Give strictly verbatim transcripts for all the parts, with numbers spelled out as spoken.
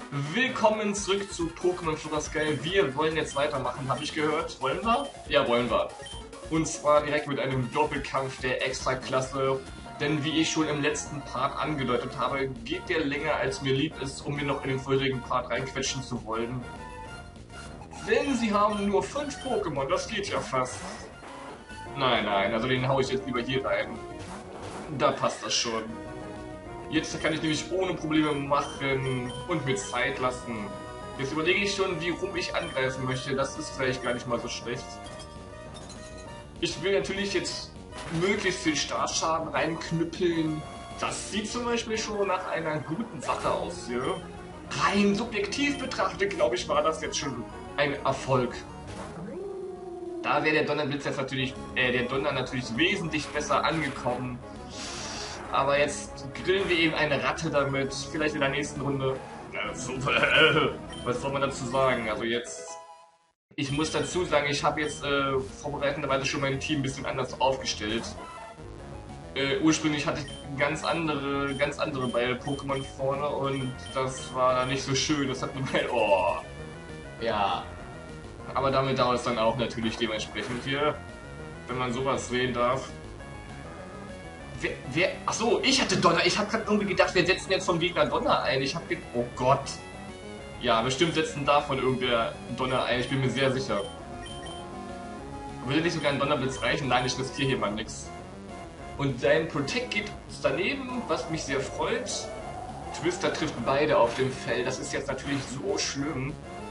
Willkommen zurück zu Pokémon Sugar Skull. Wir wollen jetzt weitermachen, habe ich gehört. Wollen wir? Ja, wollen wir. Und zwar direkt mit einem Doppelkampf der Extraklasse. Denn wie ich schon im letzten Part angedeutet habe, geht der länger als mir lieb ist, um mir noch in den vorherigen Part reinquetschen zu wollen. Denn sie haben nur fünf Pokémon, das geht ja fast. Nein, nein, also den haue ich jetzt lieber hier rein. Da passt das schon. Jetzt kann ich nämlich ohne Probleme machen und mir Zeit lassen. Jetzt überlege ich schon, wie rum ich angreifen möchte. Das ist vielleicht gar nicht mal so schlecht. Ich will natürlich jetzt möglichst viel Startschaden reinknüppeln. Das sieht zum Beispiel schon nach einer guten Sache aus hier. Rein subjektiv betrachtet, glaube ich, war das jetzt schon ein Erfolg. Da wäre der Donnerblitz jetzt natürlich, äh, der Donner natürlich wesentlich besser angekommen. Aber jetzt grillen wir eben eine Ratte damit, vielleicht in der nächsten Runde. Was soll man dazu sagen? Also jetzt, ich muss dazu sagen, ich habe jetzt äh, vorbereitenderweise schon mein Team ein bisschen anders aufgestellt. Äh, ursprünglich hatte ich ganz andere, ganz andere Ball-Pokémon vorne und das war dann nicht so schön. Das hat mir mein, oh, ja. Aber damit dauert es dann auch natürlich dementsprechend hier, wenn man sowas sehen darf. Wer, wer, ach so, ich hatte Donner. Ich habe gerade irgendwie gedacht, wir setzen jetzt vom Gegner Donner ein. Ich habe gedacht, oh Gott. Ja, bestimmt setzen davon irgendwer Donner ein. Ich bin mir sehr sicher. Würde nicht sogar ein Donnerblitz reichen? Nein, ich riskiere hier mal nichts. Und sein Protect geht daneben, was mich sehr freut. Twister trifft beide auf dem Feld. Das ist jetzt natürlich so schlimm.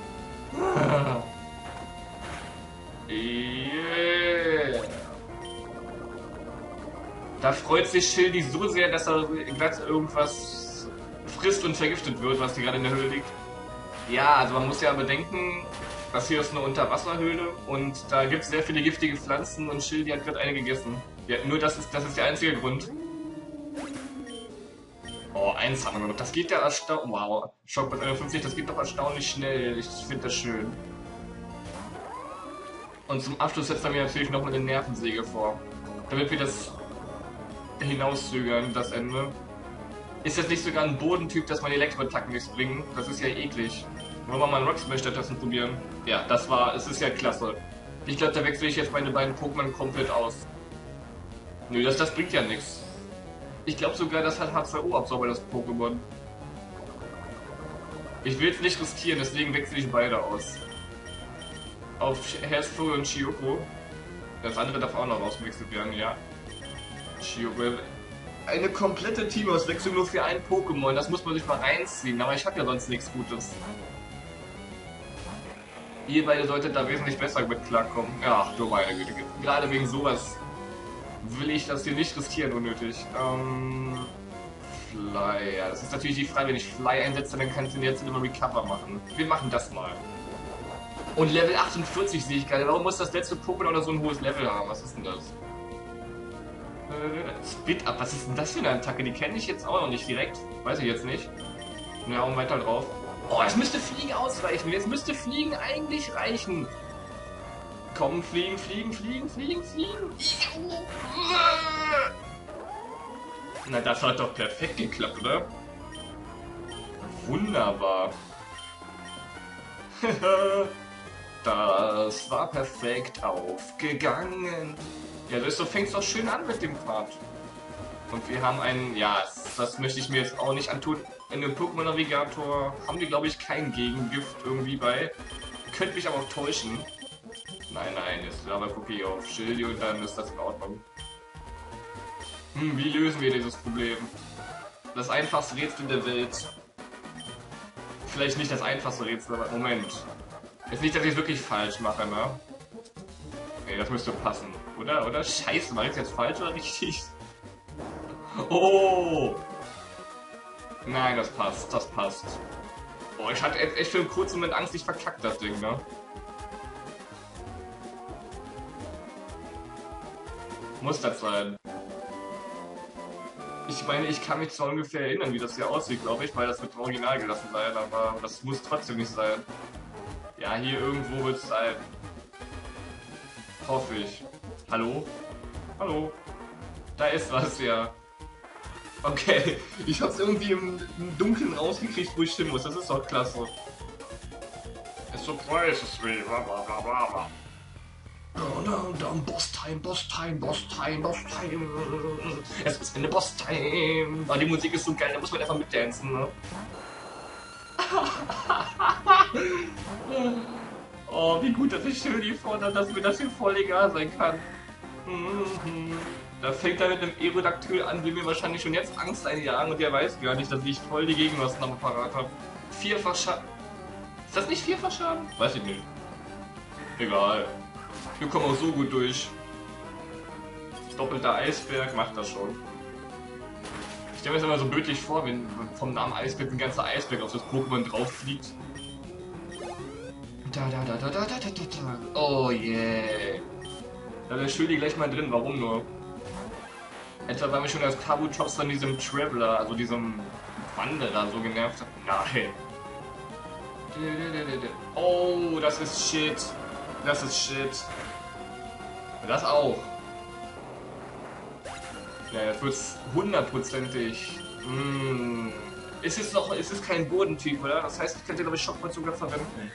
Yeah. Da freut sich Schildi so sehr, dass er glatt irgendwas frisst und vergiftet wird, was hier gerade in der Höhle liegt. Ja, also man muss ja bedenken, das hier ist eine Unterwasserhöhle und da gibt es sehr viele giftige Pflanzen und Schildi hat gerade eine gegessen. Ja, nur das ist, das ist der einzige Grund. Oh, eins haben wir noch. Das geht ja erstaunlich. Wow, Schock bei einundfünfzig, das geht doch erstaunlich schnell. Ich finde das schön. Und zum Abschluss setzt er mir natürlich noch mal eine Nervensäge vor. Damit wir das hinauszögern, das Ende. Ist das nicht sogar ein Bodentyp, dass man Elektroattacken nichts bringen? Das ist ja eklig. Wollen wir mal einen Rock Smash stattdessen probieren? Ja, das war, es ist ja klasse. Ich glaube, da wechsle ich jetzt meine beiden Pokémon komplett aus. Nö, das, das bringt ja nichts. Ich glaube sogar, das hat H zwei O-Absorber, das Pokémon. Ich will es nicht riskieren, deswegen wechsle ich beide aus. Auf Herzflur und Chioko. Das andere darf auch noch rausgewechselt werden, ja. Chioko. Eine komplette Teamauswechslung nur für ein Pokémon, das muss man sich mal reinziehen, aber ich habe ja sonst nichts Gutes. Ihr beide solltet da wesentlich besser mit klarkommen. Ja, ach du meine Güte. Gerade wegen sowas will ich das hier nicht riskieren, unnötig. Ähm, Fly, ja, das ist natürlich die Frage, wenn ich Fly einsetze, dann kannst du jetzt immer Recover machen. Wir machen das mal. Und Level achtundvierzig sehe ich gerade. Warum muss das letzte Pokémon oder so ein hohes Level haben? Was ist denn das? Spit Up, was ist denn das für eine Attacke? Die kenne ich jetzt auch noch nicht direkt. Weiß ich jetzt nicht. Ja, und weiter drauf. Oh, es müsste Fliegen ausreichen. Jetzt müsste Fliegen eigentlich reichen. Komm, fliegen, fliegen, fliegen, fliegen, fliegen. Na, das hat doch perfekt geklappt, oder? Wunderbar. Das war perfekt aufgegangen. Ja, das so fängt es doch schön an mit dem Part. Und wir haben einen, ja, das möchte ich mir jetzt auch nicht antun. In dem Pokémon-Navigator haben die, glaube ich, kein Gegengift irgendwie bei. Könnte mich aber auch täuschen. Nein, nein, jetzt Lava Cookie auf Schildi und dann ist das in Ordnung. Hm, wie lösen wir dieses Problem? Das einfachste Rätsel der Welt. Vielleicht nicht das einfachste Rätsel, aber Moment. Ist nicht, dass ich es wirklich falsch mache, ne? Nee, das müsste passen. Oder? Oder? Scheiße, war ich jetzt falsch oder richtig? Oh! Nein, das passt, das passt. Oh, ich hatte echt für einen kurzen Moment Angst, ich verkackt das Ding, ne? Muss das sein. Ich meine, ich kann mich zwar ungefähr erinnern, wie das hier aussieht, glaube ich, weil das wird original gelassen sein, aber das muss trotzdem nicht sein. Ja, hier irgendwo wird es sein. Hoffe ich. Hallo? Hallo? Da ist was, ja. Okay, ich hab's irgendwie im, im Dunkeln rausgekriegt, wo ich hin muss. Das ist doch klasse. It surprises me, bla bla bla bla bla. Oh no, dann Boss Time, Boss Time, Boss Time, Boss Time. Es ist eine Boss Time. Oh, die Musik ist so geil, da muss man einfach mitdancen, ne? Oh, wie gut, dass ich Shirley fordert, dass mir das hier voll egal sein kann. Da fängt er mit einem Aerodactyl an, will mir wahrscheinlich schon jetzt Angst einjagen und der weiß gar nicht, dass ich voll die Gegenmaßnahmen parat habe. Vierfach Schaden. Ist das nicht vierfach Schaden? Weiß ich nicht. Egal. Wir kommen auch so gut durch. Doppelter Eisberg macht das schon. Ich stelle mir das immer so bildlich vor, wenn vom Namen Eisberg ein ganzer Eisberg auf das Pokémon drauf fliegt. Da, da, da, da, da, da, da, da. Oh yeah. Da ist Schuldi gleich mal drin, warum nur? Etwa weil mich schon das Kabutops von diesem Traveler, also diesem Wanderer so genervt hat. Nein. Oh, das ist Shit. Das ist Shit. Das auch. Ja, jetzt wird's hundertprozentig. Mm. Ist es noch, ist es kein Bodentyp, oder? Das heißt, ich könnte glaube ich Schockball sogar verwenden.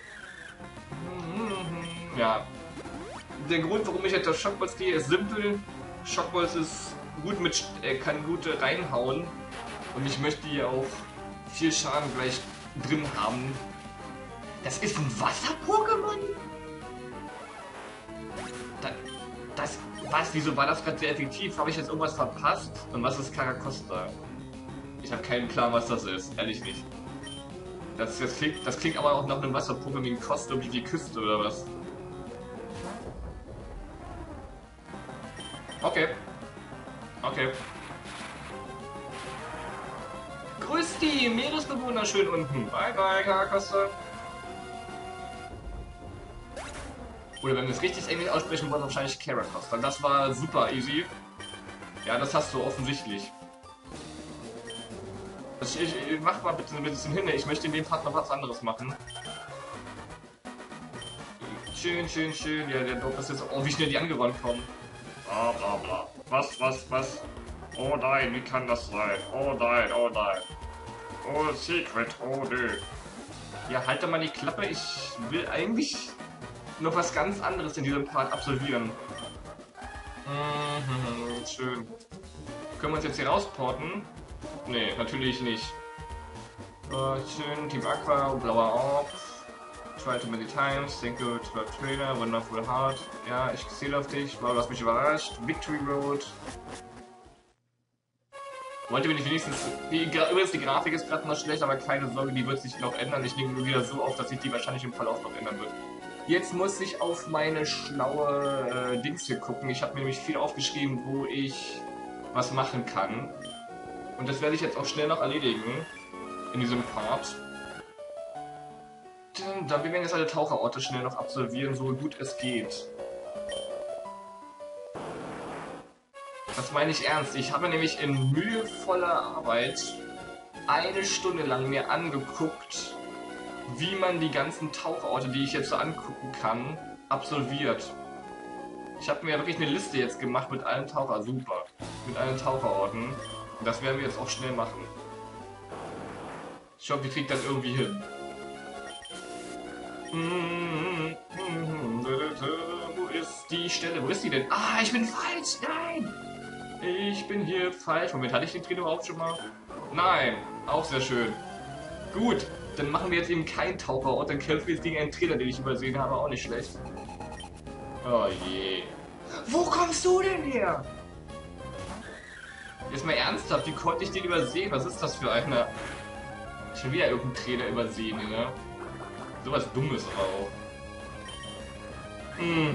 Ja. Der Grund, warum ich jetzt auf Schockballs gehe, ist simpel. Schockballs ist gut mit, äh, kann gut reinhauen. Und ich möchte hier auch viel Schaden gleich drin haben. Das ist ein Wasser-Pokémon? Da, das, was, wieso war das gerade sehr effektiv? Habe ich jetzt irgendwas verpasst? Und was ist Karakosta? Ich habe keinen Plan, was das ist. Ehrlich nicht. Das, das, klingt, das klingt aber auch nach einem Wasser-Pokémon wie Kosta wie die Küste oder was? Okay. Okay. Grüß die Meeresbewohner schön unten. Bye bye, Karakosta. Oder wenn wir es richtig englisch aussprechen wollen, wahrscheinlich Karakosta. Das war super easy. Ja, das hast du offensichtlich. Ich, ich, ich mach mal bitte ein bisschen hin. Ich möchte in dem Part noch was anderes machen. Schön, schön, schön. Ja, der Dope ist jetzt. Oh, wie schnell die angerannt kommen. Bla bla bla. Was, was, was? Oh nein, wie kann das sein? Oh nein, oh nein. Oh, Secret, oh nö. Ja, halt doch mal die Klappe. Ich will eigentlich noch was ganz anderes in diesem Part absolvieren. Mhm, schön. Können wir uns jetzt hier rausporten? Nee, natürlich nicht. Uh, schön, Team Aqua, blauer Orb. Try too many times, thank you to the trainer, wonderful heart. Ja, ich zähle auf dich, wow, du hast mich überrascht. Victory Road. Wollte mir nicht wenigstens. Die, übrigens, die Grafik ist gerade noch schlecht, aber keine Sorge, die wird sich noch ändern. Ich nehme nur wieder so auf, dass sich die wahrscheinlich im Verlauf noch ändern wird. Jetzt muss ich auf meine schlaue äh, Dings hier gucken. Ich habe mir nämlich viel aufgeschrieben, wo ich was machen kann. Und das werde ich jetzt auch schnell noch erledigen. In diesem Part. Dann wir werden jetzt alle Taucherorte schnell noch absolvieren, so gut es geht. Das meine ich ernst. Ich habe nämlich in mühevoller Arbeit eine Stunde lang mir angeguckt, wie man die ganzen Taucherorte, die ich jetzt so angucken kann, absolviert. Ich habe mir wirklich eine Liste jetzt gemacht mit allen Taucher, super, mit allen Taucherorten. Und das werden wir jetzt auch schnell machen. Ich hoffe, wir kriegen das irgendwie hin. Wo ist die Stelle? Wo ist die denn? Ah, ich bin falsch! Nein! Ich bin hier falsch. Moment, hatte ich den Trainer überhaupt schon mal? Nein, auch sehr schön. Gut, dann machen wir jetzt eben keinen Taucherort, dann kämpfen wir jetzt gegen einen Trainer, den ich übersehen habe, auch nicht schlecht. Oh je. Wo kommst du denn her? Jetzt mal ernsthaft, wie konnte ich den übersehen? Was ist das für einer? Schon wieder irgendein Trainer übersehen, ne? So was Dummes auch. Hm.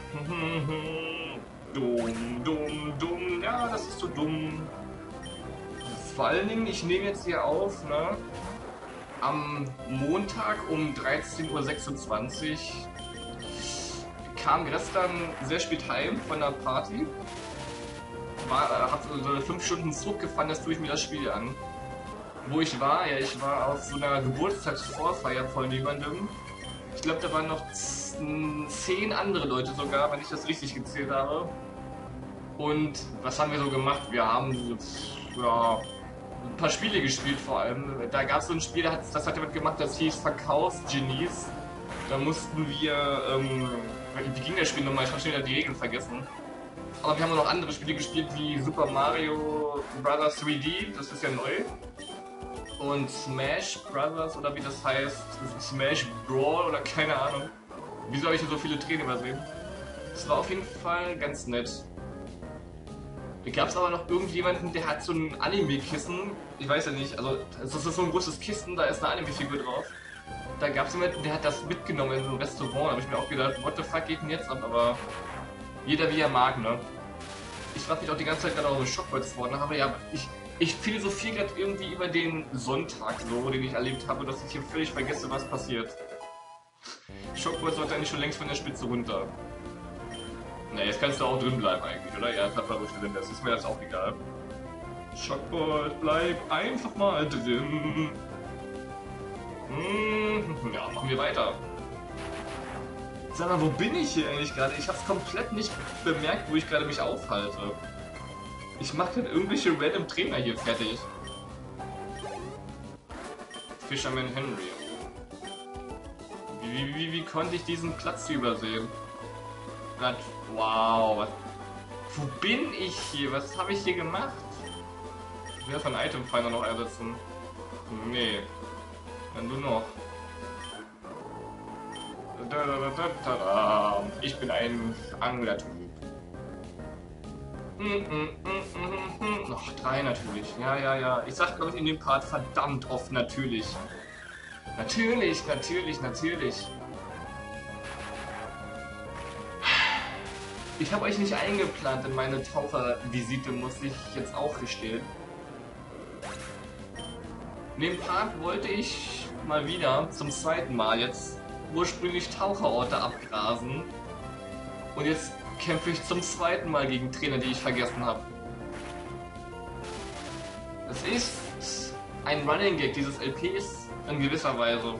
Dumm, dumm, dumm. Ja, das ist so dumm. Vor allen Dingen, ich nehme jetzt hier auf, ne? Am Montag um dreizehn Uhr sechsundzwanzig kam gestern sehr spät heim von der Party. War, hab so fünf Stunden Zug gefahren, das tue ich mir das Spiel an. Wo ich war, ja, ich war auf so einer Geburtstagsvorfeier von jemandem. Ich glaube, da waren noch zehn andere Leute sogar, wenn ich das richtig gezählt habe. Und was haben wir so gemacht? Wir haben ja, ein paar Spiele gespielt vor allem. Da gab es so ein Spiel, das hat, das hat jemand gemacht, das hieß Verkaufsgenies. Da mussten wir, ähm, wie ging das Spiel nochmal? Ich habe schon wieder die Regeln vergessen. Aber wir haben auch noch andere Spiele gespielt, wie Super Mario Bros. drei D, das ist ja neu. Und Smash Brothers, oder wie das heißt, Smash Brawl oder keine Ahnung. Wieso habe ich hier so viele Tränen übersehen? Das war auf jeden Fall ganz nett. Da gab es aber noch irgendjemanden, der hat so ein Anime-Kissen, ich weiß ja nicht, also das ist so ein großes Kissen, da ist eine Anime-Figur drauf. Da gab es jemanden, der hat das mitgenommen in so ein Restaurant, da habe ich mir auch gedacht, what the fuck geht denn jetzt ab, aber jeder wie er mag, ne? Ich frage mich auch die ganze Zeit gerade, warum ich Schockwolz vorne habe, ja, ich, ich philosophiere gerade irgendwie über den Sonntag so, den ich erlebt habe, dass ich hier völlig vergesse, was passiert. Schockwolz sollte eigentlich schon längst von der Spitze runter. Na, jetzt kannst du auch drin bleiben eigentlich, oder? Ja, Papa, wo drin, das ist mir jetzt auch egal. Schockbolt, bleib einfach mal drin. Hm, ja, machen wir weiter. Sag mal, wo bin ich hier eigentlich gerade? Ich hab's komplett nicht bemerkt, wo ich gerade mich aufhalte. Ich mache dann irgendwelche random Trainer hier fertig. Fisherman Henry. Wie, wie, wie, wie konnte ich diesen Platz übersehen? Wow, was, wo bin ich hier? Was habe ich hier gemacht? Ich will von Item Finder noch ersetzen. Nee. Dann du noch. Ich bin ein Anglertyp. Noch drei natürlich. Ja, ja, ja. Ich sag, glaube ich, in dem Part verdammt oft natürlich. Natürlich, natürlich, natürlich. Ich habe euch nicht eingeplant in meine Tauchervisite, muss ich jetzt auch gestehen. In dem Part wollte ich mal wieder zum zweiten Mal jetzt ursprünglich Taucherorte abgrasen. Und jetzt kämpfe ich zum zweiten Mal gegen Trainer, die ich vergessen habe. Es ist ein Running Gag dieses L Ps in gewisser Weise.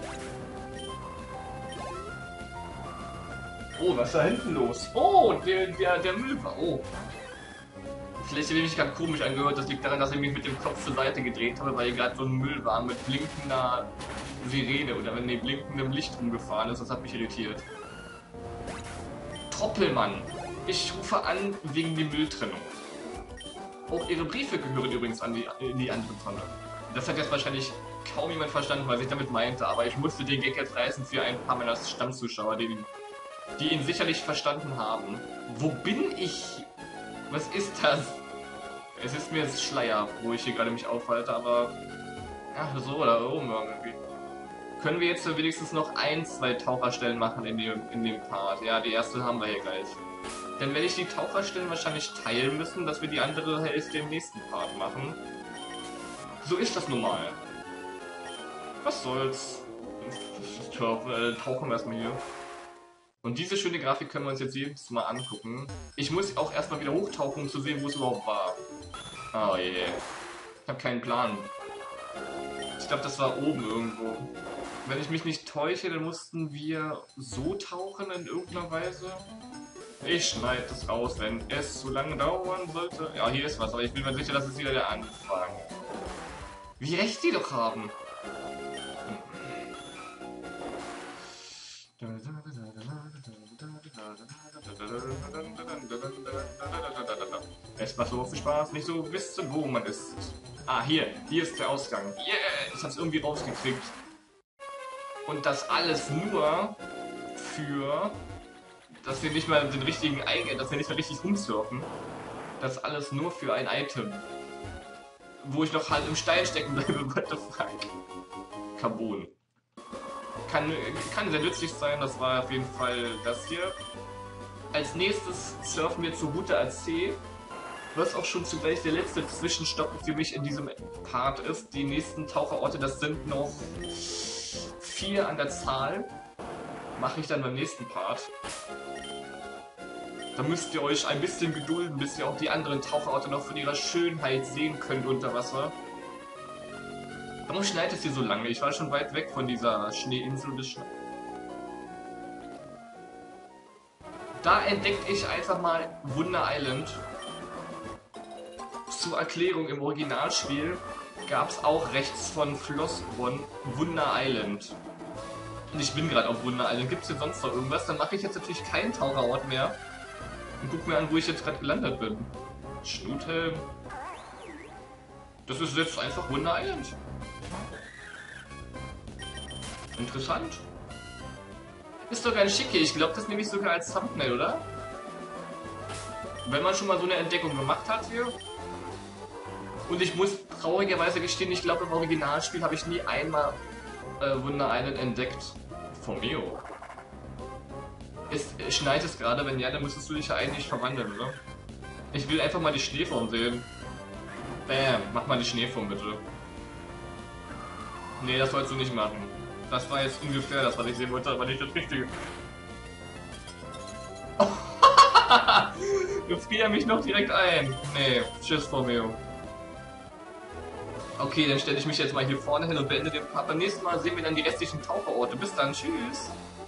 Oh, was ist da hinten los? Oh, der, der, der Müll war. Oh. Vielleicht habe ich mich gerade komisch angehört. Das liegt daran, dass ich mich mit dem Kopf zur Seite gedreht habe, weil hier gerade so ein Müll war mit blinkender Sirene oder wenn nee, blinkendem Licht rumgefahren ist. Das hat mich irritiert. Troppelmann. Ich rufe an wegen der Mülltrennung. Auch Ihre Briefe gehören übrigens an die, in die andere Tonne. Das hat jetzt wahrscheinlich kaum jemand verstanden, was ich damit meinte, aber ich musste den Gag jetzt reißen für ein paar meiner Stammzuschauer, die ihn die ihn sicherlich verstanden haben. Wo bin ich? Was ist das? Es ist mir jetzt Schleier, wo ich hier gerade mich aufhalte, aber... Ach, so oder oben irgendwie. Können wir jetzt wenigstens noch ein, zwei Taucherstellen machen in dem, in dem Part? Ja, die erste haben wir hier gleich. Dann werde ich die Taucherstellen wahrscheinlich teilen müssen, dass wir die andere Hälfte im nächsten Part machen. So ist das nun mal. Was soll's? Tauchen wir erstmal hier. Und diese schöne Grafik können wir uns jetzt jedes Mal angucken. Ich muss auch erstmal wieder hochtauchen, um zu sehen, wo es überhaupt war. Oh je. Yeah. Ich habe keinen Plan. Ich glaube, das war oben irgendwo. Wenn ich mich nicht täusche, dann mussten wir so tauchen in irgendeiner Weise. Ich schneide das raus, wenn es zu lange dauern sollte. Ja, hier ist was, aber ich bin mir sicher, dass es wieder der Anfang. Wie recht die doch haben. Es macht so viel Spaß, nicht so wissen, wo man ist. Ah, hier, hier ist der Ausgang. Yeah, ich hab's irgendwie rausgekriegt. Und das alles nur für, dass wir nicht mal den richtigen Eingang, dass wir nicht mal richtig rumsurfen. Das alles nur für ein Item. Wo ich noch halt im Stein stecken bleibe, what the fuck. Carbon. Kann, kann sehr nützlich sein, das war auf jeden Fall das hier. Als nächstes surfen wir zur Route A C, was auch schon zugleich der letzte Zwischenstopp für mich in diesem Part ist. Die nächsten Taucherorte, das sind noch vier an der Zahl. Mache ich dann beim nächsten Part. Da müsst ihr euch ein bisschen gedulden, bis ihr auch die anderen Taucherorte noch von ihrer Schönheit sehen könnt unter Wasser. Warum schneit es hier so lange? Ich war schon weit weg von dieser Schneeinsel des Schnee. Da entdecke ich einfach mal Wunder Island. zur Erklärung, im Originalspiel gab es auch rechts von Flossbronn Wunder Island. Und ich bin gerade auf Wunder Island. Gibt es hier sonst noch irgendwas? Dann mache ich jetzt natürlich keinen Taucherort mehr. Und guck mir an, wo ich jetzt gerade gelandet bin. Schnuthelm. Das ist jetzt einfach Wunder Island. Interessant. Ist doch ganz schick hier. Ich glaube, das nehme ich sogar als Thumbnail, oder? Wenn man schon mal so eine Entdeckung gemacht hat hier. Und ich muss traurigerweise gestehen, ich glaube, im Originalspiel habe ich nie einmal äh, Wunder Island entdeckt. Formeo. Es äh, schneit es gerade, wenn ja, dann müsstest du dich ja eigentlich verwandeln, oder? Ich will einfach mal die Schneeform sehen. Bam, mach mal die Schneeform bitte. Nee, das sollst du nicht machen. Das war jetzt ungefähr das, was ich sehen wollte, aber nicht das Richtige. Jetzt friert er mich noch direkt ein. Nee, tschüss, Formeo. Okay, dann stelle ich mich jetzt mal hier vorne hin und beende den Part. Beim nächsten Mal sehen wir dann die restlichen Taucherorte. Bis dann, tschüss.